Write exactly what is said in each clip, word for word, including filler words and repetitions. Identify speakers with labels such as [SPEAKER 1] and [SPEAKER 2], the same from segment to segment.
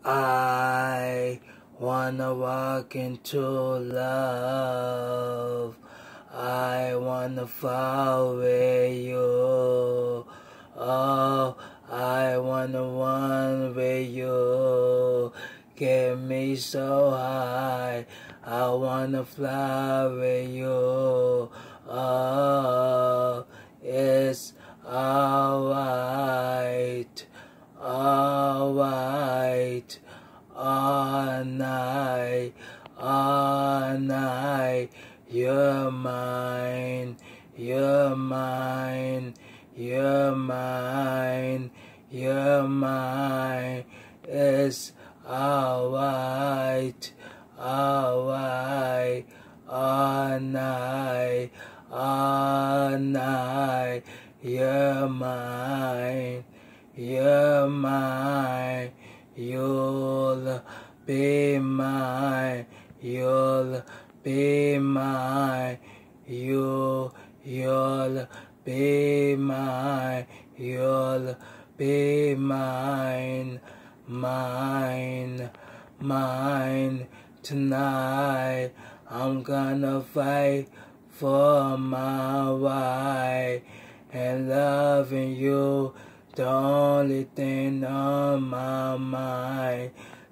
[SPEAKER 1] I wanna walk into love. I wanna fall with you. Oh, I wanna run with you. Get me so high. I wanna fly with you. Oh, it's alright. Alright. All night. All night. You're mine. You're mine. You're mine. You're mine. It's alright. Alright. All night. All night. You're mine. You're mine. You'll be mine. You'll be mine. You, you'll be mine. You'll be mine. Mine. Mine. Tonight I'm gonna fight for my right, and loving you the only thing on my mind.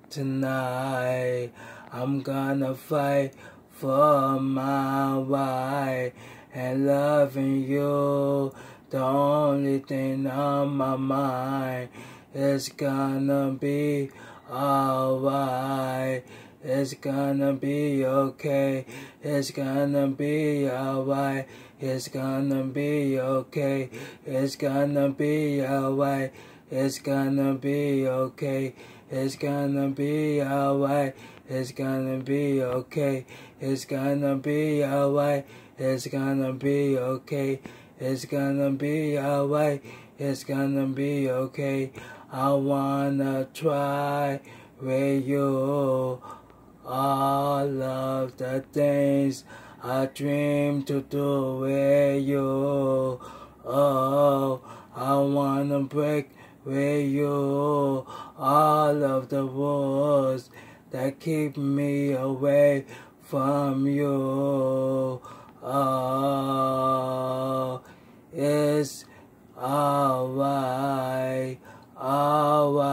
[SPEAKER 1] Tonight I'm gonna fight for my right, and loving you the only thing on my mind. It's gonna be alright. It's gonna be okay. It's gonna be alright. It's gonna be okay. It's gonna be alright. It's gonna be okay. It's gonna be alright. It's gonna be okay. It's gonna be alright. It's gonna be okay. It's gonna be alright. It's gonna be okay. I wanna try with you all of the things I dream to do with you. Oh, I wanna break with you all of the rules that keep me away from you. Oh, it's alright, alright.